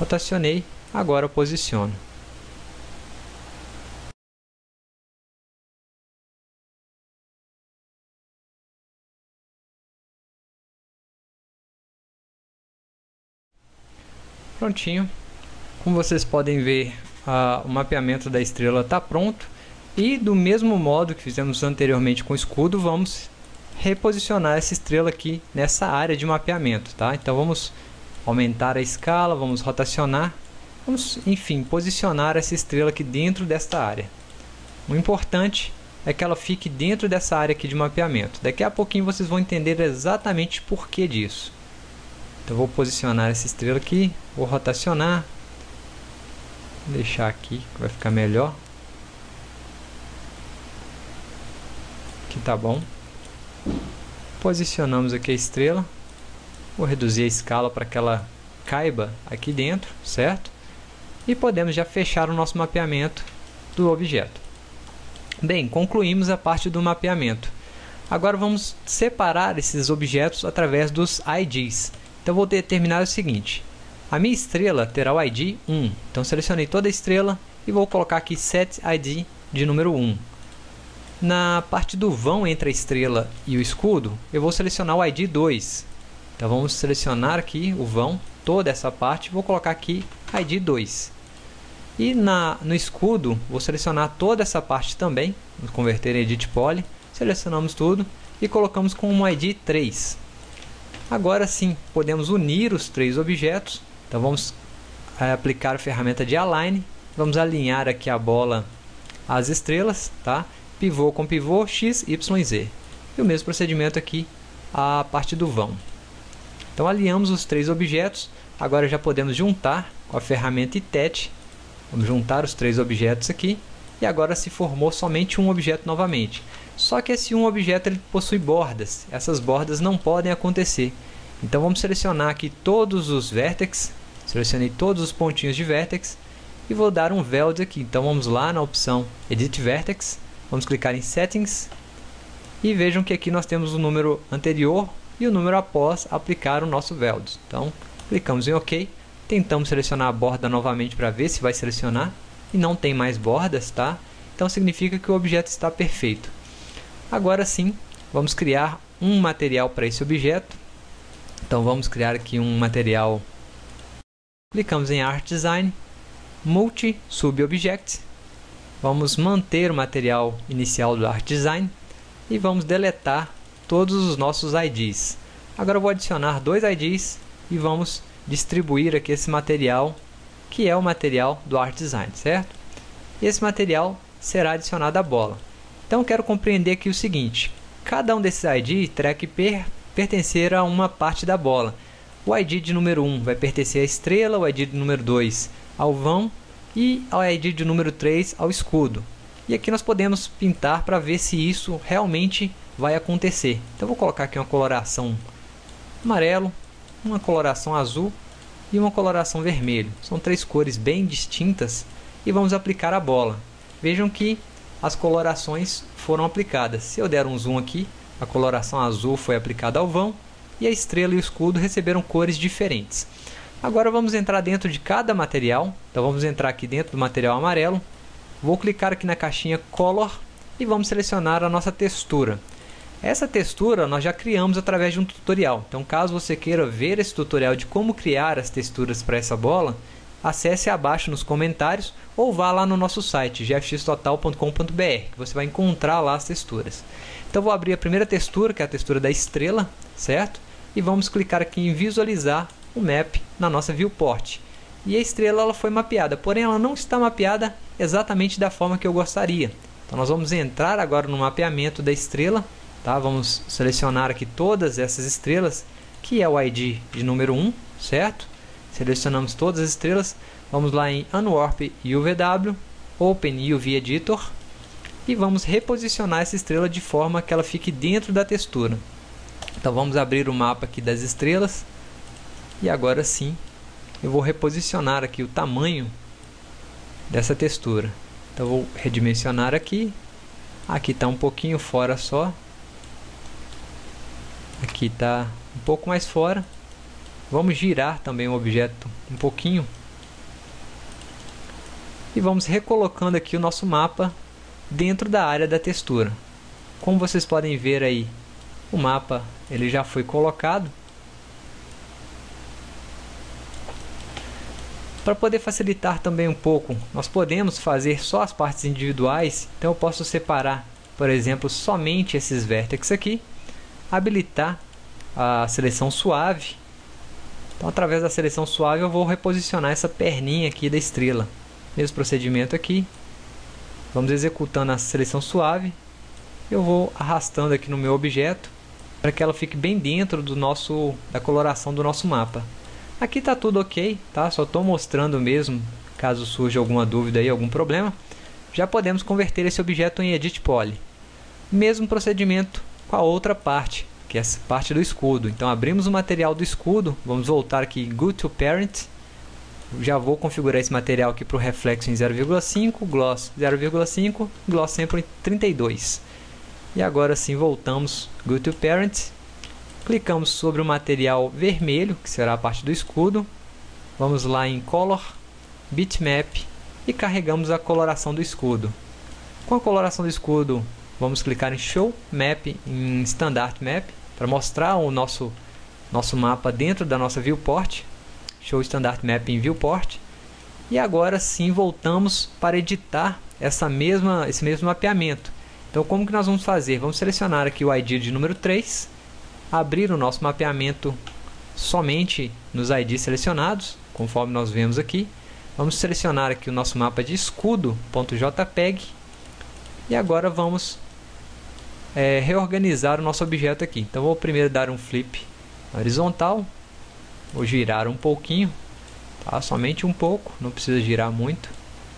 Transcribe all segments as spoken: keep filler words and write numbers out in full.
rotacionei, agora eu posiciono. Prontinho. Como vocês podem ver, uh, o mapeamento da estrela está pronto. E do mesmo modo que fizemos anteriormente com o escudo, vamos reposicionar essa estrela aqui nessa área de mapeamento, tá? Então vamos aumentar a escala, vamos rotacionar, vamos, enfim, posicionar essa estrela aqui dentro desta área. O importante é que ela fique dentro dessa área aqui de mapeamento. Daqui a pouquinho vocês vão entender exatamente por que disso. Então vou posicionar essa estrela aqui, vou rotacionar, vou deixar aqui que vai ficar melhor. Aqui tá bom. Posicionamos aqui a estrela, vou reduzir a escala para que ela caiba aqui dentro, certo? E podemos já fechar o nosso mapeamento do objeto. Bem, concluímos a parte do mapeamento. Agora vamos separar esses objetos através dos I Ds. Então vou determinar o seguinte: a minha estrela terá o I D um. Então selecionei toda a estrela e vou colocar aqui set I D de número um. Na parte do vão entre a estrela e o escudo, eu vou selecionar o I D dois. Então vamos selecionar aqui o vão, toda essa parte, vou colocar aqui I D dois. E na, no escudo, vou selecionar toda essa parte também, vamos converter em Edit Poly, selecionamos tudo e colocamos como I D três. Agora sim, podemos unir os três objetos. Então vamos é, aplicar a ferramenta de Align, vamos alinhar aqui a bola às estrelas, tá? Pivô com pivô, X, Y, Z. E o mesmo procedimento aqui, a parte do vão. Então alinhamos os três objetos, agora já podemos juntar com a ferramenta Itet. Vamos juntar os três objetos aqui, e agora se formou somente um objeto novamente. Só que esse um objeto ele possui bordas, essas bordas não podem acontecer. Então vamos selecionar aqui todos os vértices, selecionei todos os pontinhos de vértex, e vou dar um Weld aqui. Então vamos lá na opção Edit Vertex, vamos clicar em Settings, e vejam que aqui nós temos o número anterior e o número após aplicar o nosso Weld. Então clicamos em OK, tentamos selecionar a borda novamente para ver se vai selecionar, e não tem mais bordas, tá? Então significa que o objeto está perfeito. Agora sim, vamos criar um material para esse objeto. Então vamos criar aqui um material. Clicamos em Art Design, Multi Subobject. Vamos manter o material inicial do Art Design e vamos deletar todos os nossos I Ds. Agora eu vou adicionar dois I Ds e vamos distribuir aqui esse material, que é o material do Art Design, certo? E esse material será adicionado à bola. Então eu quero compreender aqui o seguinte: cada um desses I D terá que per pertencer a uma parte da bola. O I D de número um vai pertencer à estrela, o I D de número dois ao vão e o I D de número três ao escudo. E aqui nós podemos pintar para ver se isso realmente vai acontecer. Então vou colocar aqui uma coloração amarelo, uma coloração azul e uma coloração vermelho. São três cores bem distintas e vamos aplicar a bola. Vejam que as colorações foram aplicadas. Se eu der um zoom aqui, a coloração azul foi aplicada ao vão e a estrela e o escudo receberam cores diferentes. Agora vamos entrar dentro de cada material. Então vamos entrar aqui dentro do material amarelo. Vou clicar aqui na caixinha Color e vamos selecionar a nossa textura. Essa textura nós já criamos através de um tutorial. Então caso você queira ver esse tutorial de como criar as texturas para essa bola, acesse abaixo nos comentários ou vá lá no nosso site g f x total ponto com ponto b r, que você vai encontrar lá as texturas. Então vou abrir a primeira textura, que é a textura da estrela, certo? E vamos clicar aqui em visualizar o map na nossa viewport. E a estrela ela foi mapeada, porém ela não está mapeada exatamente da forma que eu gostaria. Então nós vamos entrar agora no mapeamento da estrela, tá? Vamos selecionar aqui todas essas estrelas, que é o I D de número um, certo? Selecionamos todas as estrelas, vamos lá em Unwarp U V W, Open U V Editor e vamos reposicionar essa estrela de forma que ela fique dentro da textura. Então vamos abrir o mapa aqui das estrelas e agora sim eu vou reposicionar aqui o tamanho dessa textura. Então vou redimensionar aqui, aqui está um pouquinho fora só, aqui está um pouco mais fora. Vamos girar também o objeto um pouquinho e vamos recolocando aqui o nosso mapa dentro da área da textura. Como vocês podem ver aí, o mapa ele já foi colocado. Para poder facilitar também um pouco, nós podemos fazer só as partes individuais. Então eu posso separar, por exemplo, somente esses vértices aqui, habilitar a seleção suave. Então, através da seleção suave, eu vou reposicionar essa perninha aqui da estrela. Mesmo procedimento aqui. Vamos executando a seleção suave. Eu vou arrastando aqui no meu objeto para que ela fique bem dentro do nosso, da coloração do nosso mapa. Aqui está tudo ok, tá? Só estou mostrando mesmo, caso surja alguma dúvida aí, algum problema. Já podemos converter esse objeto em Edit Poly. Mesmo procedimento com a outra parte, que é essa parte do escudo. Então abrimos o material do escudo, vamos voltar aqui em Go to Parent. Já vou configurar esse material aqui para o reflexo em zero vírgula cinco, Gloss zero vírgula cinco, Gloss sempre em trinta e dois. E agora sim voltamos Go to Parent. Clicamos sobre o material vermelho, que será a parte do escudo. Vamos lá em Color, Bitmap e carregamos a coloração do escudo. Com a coloração do escudo, vamos clicar em Show Map em Standard Map para mostrar o nosso, nosso mapa dentro da nossa viewport. Show Standard Map em Viewport. E agora sim voltamos para editar essa mesma, esse mesmo mapeamento. Então como que nós vamos fazer? Vamos selecionar aqui o I D de número três, abrir o nosso mapeamento somente nos I Ds selecionados, conforme nós vemos aqui. Vamos selecionar aqui o nosso mapa de escudo.jpg e agora vamos é, reorganizar o nosso objeto aqui. Então vou primeiro dar um flip horizontal, vou girar um pouquinho, tá? Somente um pouco, não precisa girar muito.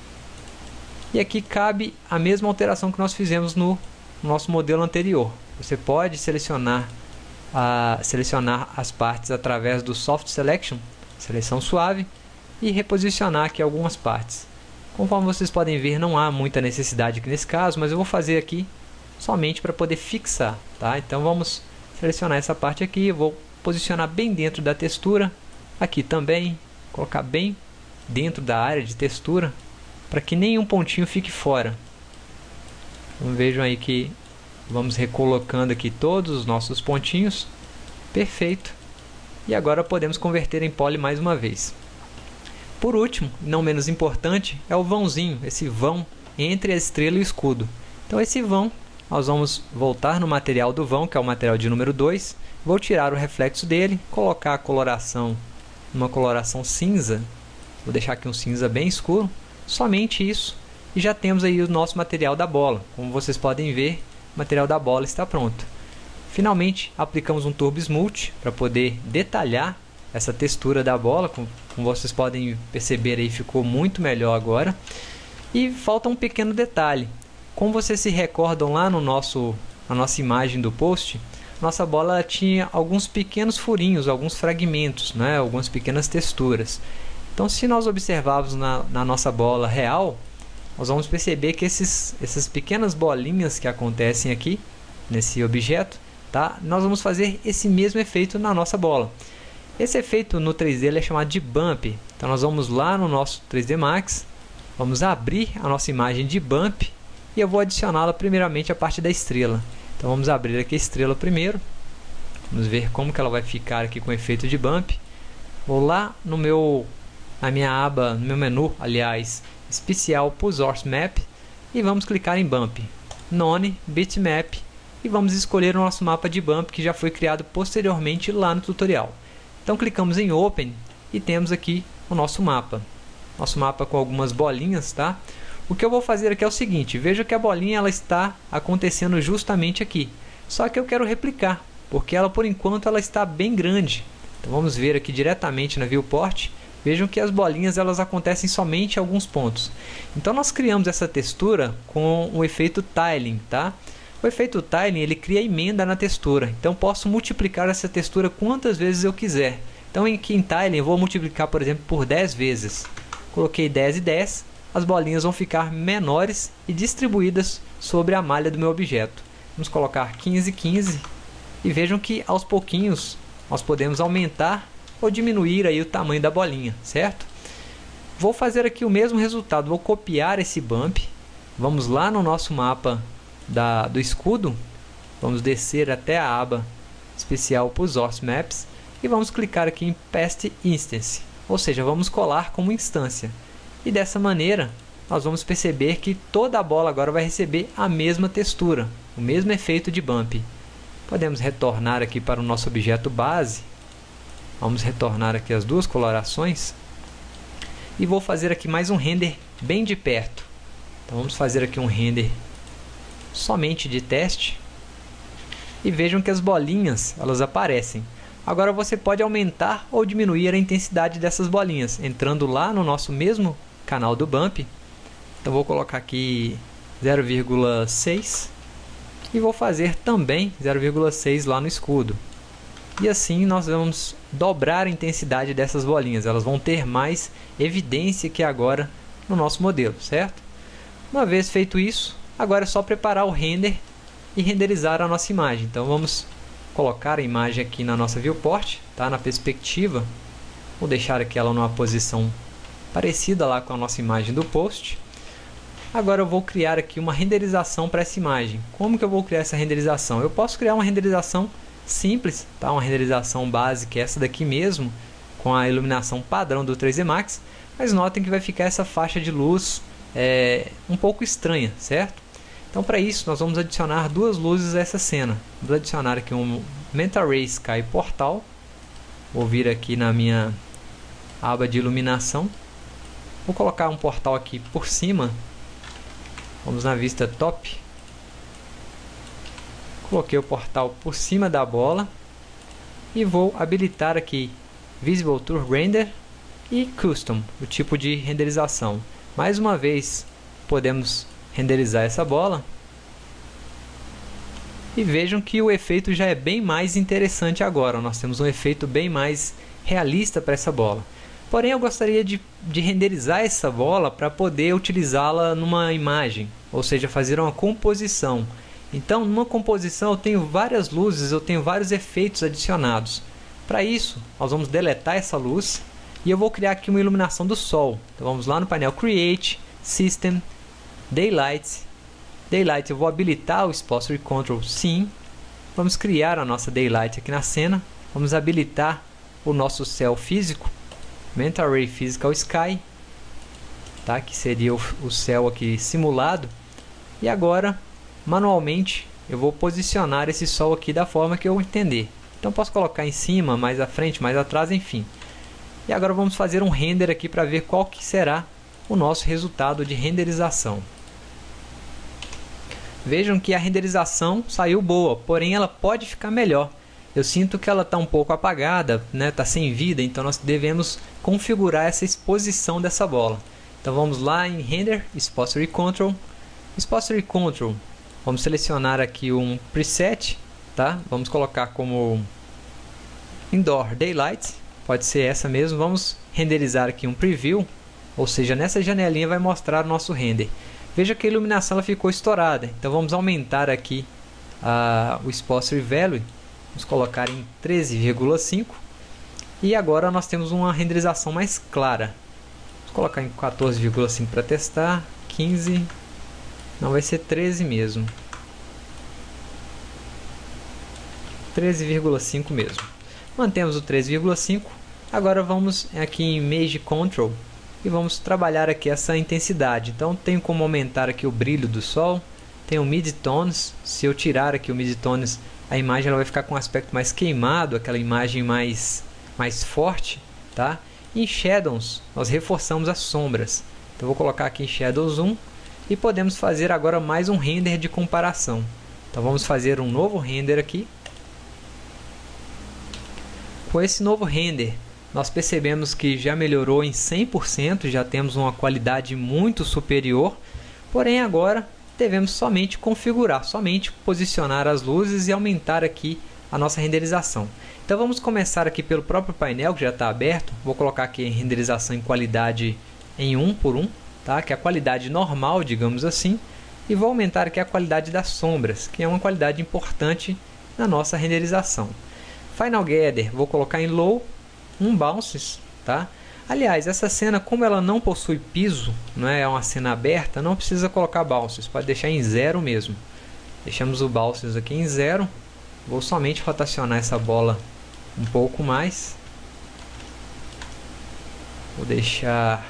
E aqui cabe a mesma alteração que nós fizemos no nosso modelo anterior. Você pode selecionar, a, selecionar as partes através do Soft Selection, seleção suave, e reposicionar aqui algumas partes. Conforme vocês podem ver, não há muita necessidade aqui nesse caso, mas eu vou fazer aqui somente para poder fixar, tá? Então vamos selecionar essa parte aqui, eu vou posicionar bem dentro da textura, aqui também, colocar bem dentro da área de textura, para que nenhum pontinho fique fora. Então, vejam aí que vamos recolocando aqui todos os nossos pontinhos, perfeito, e agora podemos converter em poly mais uma vez. Por último, não menos importante, é o vãozinho, esse vão entre a estrela e o escudo. Então esse vão, nós vamos voltar no material do vão, que é o material de número dois, vou tirar o reflexo dele, colocar a coloração, uma coloração cinza, vou deixar aqui um cinza bem escuro, somente isso, e já temos aí o nosso material da bola. Como vocês podem ver, o material da bola está pronto. Finalmente, aplicamos um Turbo Smooth para poder detalhar essa textura da bola, como, como vocês podem perceber aí, ficou muito melhor agora. E falta um pequeno detalhe. Como vocês se recordam lá no nosso, na nossa imagem do post, nossa bola tinha alguns pequenos furinhos, alguns fragmentos, né? Algumas pequenas texturas. Então, se nós observarmos na, na nossa bola real, nós vamos perceber que esses, essas pequenas bolinhas que acontecem aqui, nesse objeto, tá? Nós vamos fazer esse mesmo efeito na nossa bola. Esse efeito no três D ele é chamado de Bump. Então, nós vamos lá no nosso três D Max, vamos abrir a nossa imagem de Bump e eu vou adicioná-la primeiramente à parte da estrela. Então, vamos abrir aqui a estrela primeiro. Vamos ver como que ela vai ficar aqui com o efeito de Bump. Vou lá no meu... na minha aba, no meu menu, aliás, especial para o Source Map, e vamos clicar em Bump, None, Bitmap, e vamos escolher o nosso mapa de Bump que já foi criado posteriormente lá no tutorial. Então clicamos em Open e temos aqui o nosso mapa, nosso mapa com algumas bolinhas, tá? O que eu vou fazer aqui é o seguinte, veja que a bolinha ela está acontecendo justamente aqui, só que eu quero replicar, porque ela por enquanto ela está bem grande. Então vamos ver aqui diretamente na Viewport. Vejam que as bolinhas elas acontecem somente em alguns pontos. Então nós criamos essa textura com o efeito Tiling, tá? O efeito Tiling ele cria emenda na textura. Então posso multiplicar essa textura quantas vezes eu quiser. Então aqui em Tiling eu vou multiplicar, por exemplo, por dez vezes. Coloquei dez e dez, as bolinhas vão ficar menores e distribuídas sobre a malha do meu objeto. Vamos colocar quinze e quinze e vejam que aos pouquinhos nós podemos aumentar ou diminuir aí o tamanho da bolinha, certo? Vou fazer aqui o mesmo resultado, vou copiar esse bump, vamos lá no nosso mapa da, do escudo, vamos descer até a aba especial para os Source Maps e vamos clicar aqui em Paste Instance, ou seja, vamos colar como instância. E dessa maneira, nós vamos perceber que toda a bola agora vai receber a mesma textura, o mesmo efeito de bump. Podemos retornar aqui para o nosso objeto base, vamos retornar aqui as duas colorações. E vou fazer aqui mais um render bem de perto. Então vamos fazer aqui um render somente de teste. E vejam que as bolinhas elas aparecem. Agora você pode aumentar ou diminuir a intensidade dessas bolinhas, entrando lá no nosso mesmo canal do bump. Então vou colocar aqui zero vírgula seis e vou fazer também zero vírgula seis lá no escudo. E assim nós vamos dobrar a intensidade dessas bolinhas. Elas vão ter mais evidência que agora no nosso modelo, certo? Uma vez feito isso, agora é só preparar o render e renderizar a nossa imagem. Então vamos colocar a imagem aqui na nossa viewport, tá? Na perspectiva. Vou deixar aqui ela numa posição parecida lá com a nossa imagem do post. Agora eu vou criar aqui uma renderização para essa imagem. Como que eu vou criar essa renderização? Eu posso criar uma renderização simples, tá? Uma renderização básica, essa daqui mesmo, com a iluminação padrão do três D Max, mas notem que vai ficar essa faixa de luz é, um pouco estranha, certo? Então para isso nós vamos adicionar duas luzes a essa cena. Vou adicionar aqui um Manta Ray Sky Portal, vou vir aqui na minha aba de iluminação, vou colocar um portal aqui por cima, vamos na vista top. Coloquei o portal por cima da bola e vou habilitar aqui Visible to Render e Custom, o tipo de renderização. Mais uma vez podemos renderizar essa bola e vejam que o efeito já é bem mais interessante agora. Nós temos um efeito bem mais realista para essa bola. Porém eu gostaria de, de renderizar essa bola para poder utilizá-la numa imagem, ou seja, fazer uma composição. Então, numa composição eu tenho várias luzes, eu tenho vários efeitos adicionados. Para isso, nós vamos deletar essa luz e eu vou criar aqui uma iluminação do sol. Então, vamos lá no painel Create, System, Daylight. Daylight eu vou habilitar o Exposure Control sim. Vamos criar a nossa Daylight aqui na cena. Vamos habilitar o nosso céu físico, Manta Ray Physical Sky, tá? Que seria o, o céu aqui simulado. E agora, manualmente, eu vou posicionar esse sol aqui da forma que eu entender. Então posso colocar em cima, mais à frente, mais atrás, enfim. E agora vamos fazer um render aqui para ver qual que será o nosso resultado de renderização. Vejam que a renderização saiu boa, porém ela pode ficar melhor. Eu sinto que ela está um pouco apagada, né? Está sem vida, então nós devemos configurar essa exposição dessa bola. Então vamos lá em Render, Exposure Control. Exposure Control, vamos selecionar aqui um preset, tá? Vamos colocar como Indoor Daylight, pode ser essa mesmo. Vamos renderizar aqui um preview, ou seja, nessa janelinha vai mostrar o nosso render. Veja que a iluminação ela ficou estourada, então vamos aumentar aqui a, o Exposure Value, vamos colocar em treze vírgula cinco e agora nós temos uma renderização mais clara. Vamos colocar em quatorze vírgula cinco para testar, quinze, não vai ser treze mesmo, treze vírgula cinco mesmo. Mantemos o treze vírgula cinco. Agora vamos aqui em Image Control e vamos trabalhar aqui essa intensidade. Então tenho como aumentar aqui o brilho do sol, tenho o Midtones. Se eu tirar aqui o Midtones, a imagem ela vai ficar com um aspecto mais queimado, aquela imagem mais, mais forte, tá? E em Shadows nós reforçamos as sombras. Então vou colocar aqui em Shadow Zoom e podemos fazer agora mais um render de comparação. Então vamos fazer um novo render aqui. Com esse novo render, nós percebemos que já melhorou em cem por cento, já temos uma qualidade muito superior. Porém agora devemos somente configurar, somente posicionar as luzes e aumentar aqui a nossa renderização. Então vamos começar aqui pelo próprio painel que já está aberto. Vou colocar aqui em renderização em qualidade em um por um, tá? Que é a qualidade normal, digamos assim. E vou aumentar aqui a qualidade das sombras, que é uma qualidade importante na nossa renderização. Final Gather, vou colocar em Low, um Bounces, tá? Aliás, essa cena, como ela não possui piso, não é uma cena aberta, não precisa colocar bounces, pode deixar em zero mesmo. Deixamos o bounces aqui em zero. Vou somente rotacionar essa bola um pouco mais. Vou deixar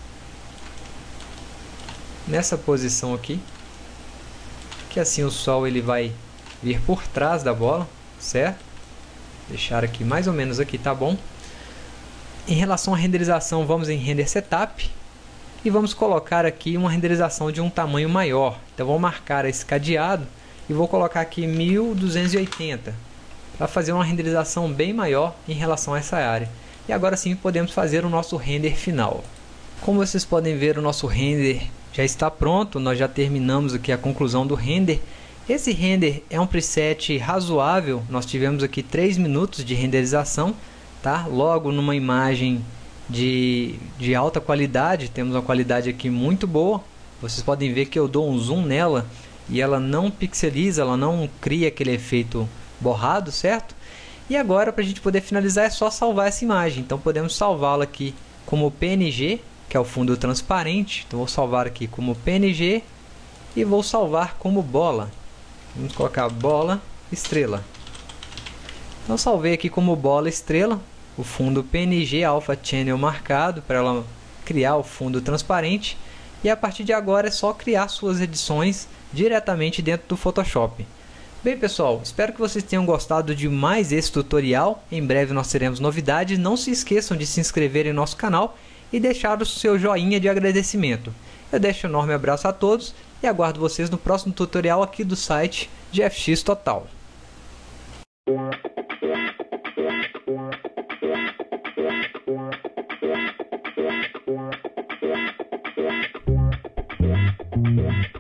nessa posição aqui, que assim o sol ele vai vir por trás da bola, certo? Deixar aqui mais ou menos aqui, tá bom? Em relação à renderização, vamos em Render Setup e vamos colocar aqui uma renderização de um tamanho maior. Então vou marcar esse cadeado e vou colocar aqui mil duzentos e oitenta para fazer uma renderização bem maior em relação a essa área. E agora sim podemos fazer o nosso render final. Como vocês podem ver, o nosso render já está pronto, nós já terminamos aqui a conclusão do render. Esse render é um preset razoável, nós tivemos aqui três minutos de renderização, tá? Logo numa imagem de, de alta qualidade, temos uma qualidade aqui muito boa. Vocês podem ver que eu dou um zoom nela e ela não pixeliza, ela não cria aquele efeito borrado, certo? E agora, para a gente poder finalizar, é só salvar essa imagem. Então podemos salvá-la aqui como P N G, que é o fundo transparente. Então vou salvar aqui como P N G e vou salvar como bola. Vamos colocar bola estrela. Então salvei aqui como bola estrela o fundo P N G Alpha Channel marcado para ela criar o fundo transparente. E a partir de agora é só criar suas edições diretamente dentro do Photoshop. Bem pessoal, espero que vocês tenham gostado de mais esse tutorial. Em breve nós teremos novidades. Não se esqueçam de se inscrever em nosso canal e deixar o seu joinha de agradecimento. Eu deixo um enorme abraço a todos e aguardo vocês no próximo tutorial aqui do site G F X Total. Yeah.